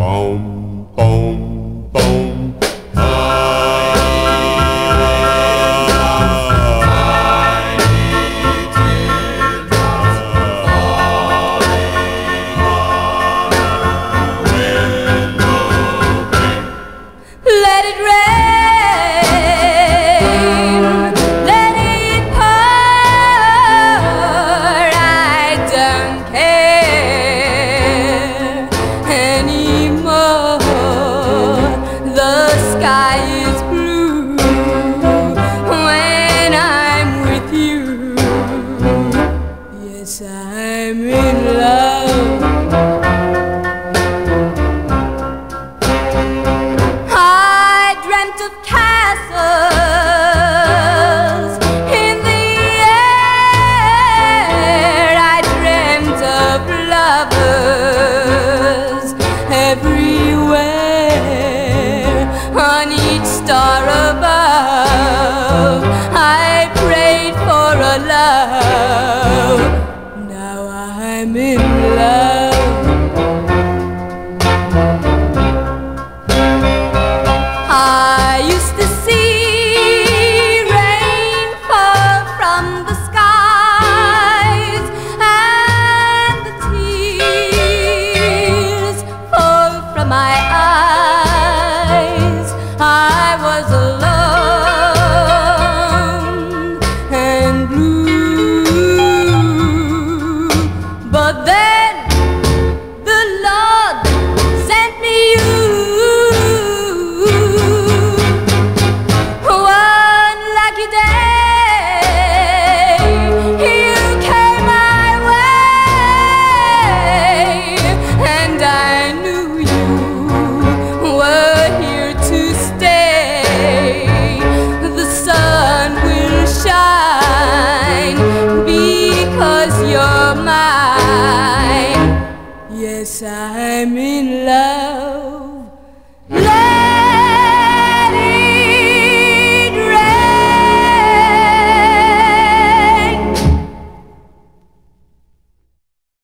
Boom, boom, boom. Let it rain, let it pour, I don't care anymore. The sky is blue when I'm with you. Yes, I'm in love. Of castles in the air, I dreamt of lovers everywhere. On each star above, I prayed for a love. Now I'm in love. I used to see rain fall from the skies and the tears fall from my eyes. I was alone and blue, but then the Lord sent me you. Yes, I'm in love.